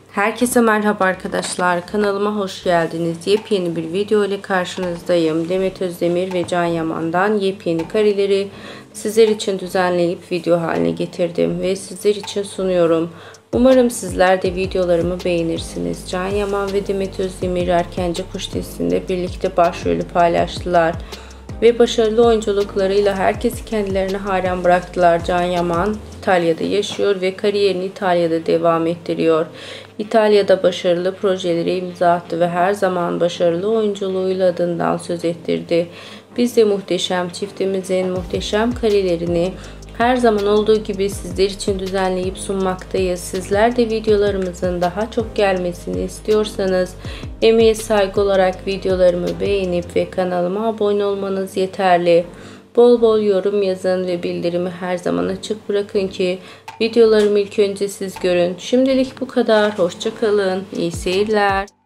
Herkese merhaba arkadaşlar. Kanalıma hoş geldiniz. Yepyeni bir video ile karşınızdayım. Demet Özdemir ve Can Yaman'dan yepyeni kareleri sizler için düzenleyip video haline getirdim ve sizler için sunuyorum. Umarım sizler de videolarımı beğenirsiniz. Can Yaman ve Demet Özdemir Erkenci Kuş dizisinde birlikte başrolü paylaştılar. Ve başarılı oyunculuklarıyla herkesi kendilerine hayran bıraktılar. Can Yaman İtalya'da yaşıyor ve kariyerini İtalya'da devam ettiriyor. İtalya'da başarılı projelere imza attı ve her zaman başarılı oyunculuğuyla adından söz ettirdi. Biz de muhteşem çiftimizin muhteşem karelerini her zaman olduğu gibi sizler için düzenleyip sunmaktayız. Sizler de videolarımızın daha çok gelmesini istiyorsanız emeğe saygı olarak videolarımı beğenip ve kanalıma abone olmanız yeterli. Bol bol yorum yazın ve bildirimi her zaman açık bırakın ki videolarımı ilk önce siz görün. Şimdilik bu kadar. Hoşça kalın. İyi seyirler.